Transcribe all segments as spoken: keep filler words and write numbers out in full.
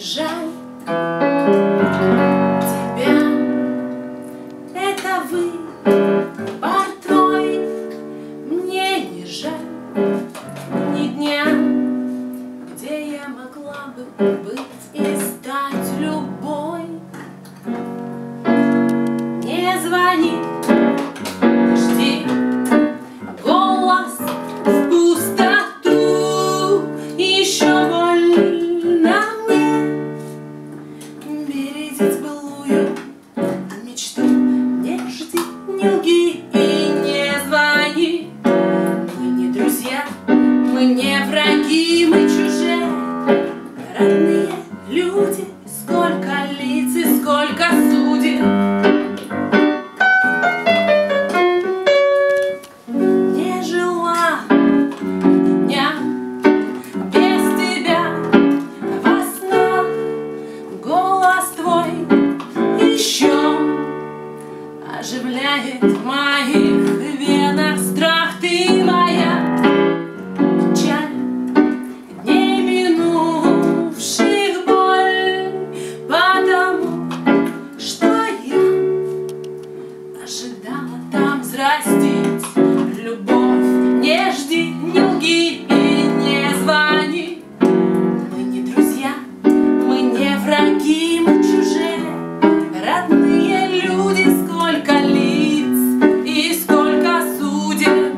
жаль тебя, это выбор твой. Мне не жаль ни дня, где я могла бы быть и стать любой. Не звони, не жди, голос в пустоту еще больно мне бередить былую мечту. Не жди, не лги и не звони. Мы не друзья, мы не враги, мы чужие, родные люди. Сколько лиц и сколько судеб. Не жила дня без тебя. Во снах голос твой еще оживляет в моих венах страх. Ты моя печаль дней минувших боль, потому что я ожидала там взрастить любовь. Не жди, не лги и не звони. Мы не друзья, мы не враги, мы чужие, родные люди. Сколько лиц и сколько судеб.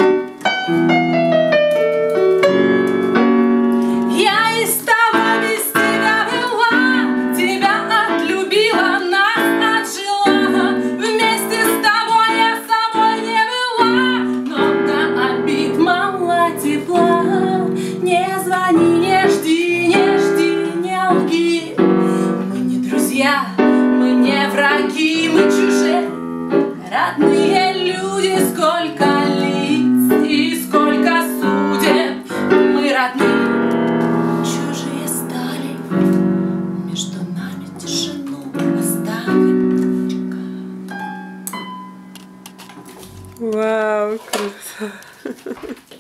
Я и с тобой без тебя была, тебя отлюбила, нас отжила. Вместе с тобой я собой не была, но до обид мало тепла. Не звони, не жди, не жди, не лги. Мы не друзья, мы не враги, мы чужие, родные люди. Сколько лиц и сколько судеб. Мы родные, чужие стали, между нами тишину оставим. Вау, круто.